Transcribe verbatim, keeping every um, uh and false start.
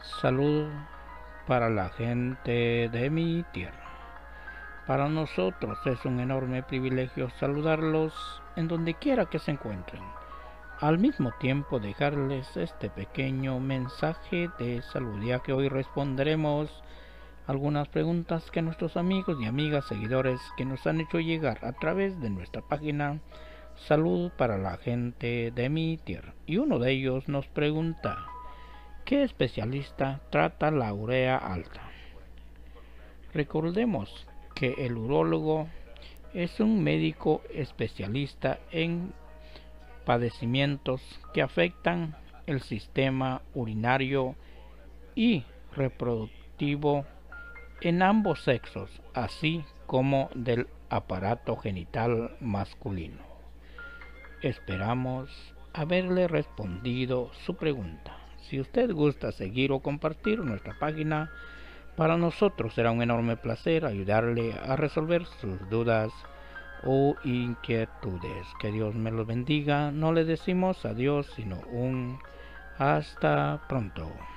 Salud para la gente de mi tierra. Para nosotros es un enorme privilegio saludarlos en donde quiera que se encuentren. Al mismo tiempo dejarles este pequeño mensaje de salud, ya que hoy responderemos algunas preguntas que nuestros amigos y amigas seguidores que nos han hecho llegar a través de nuestra página Salud para la gente de mi tierra. Y uno de ellos nos pregunta: ¿qué especialista trata la urea alta? Recordemos que el urólogo es un médico especialista en padecimientos que afectan el sistema urinario y reproductivo en ambos sexos, así como del aparato genital masculino. Esperamos haberle respondido su pregunta. Si usted gusta seguir o compartir nuestra página, para nosotros será un enorme placer ayudarle a resolver sus dudas o inquietudes. Que Dios me los bendiga. No le decimos adiós, sino un hasta pronto.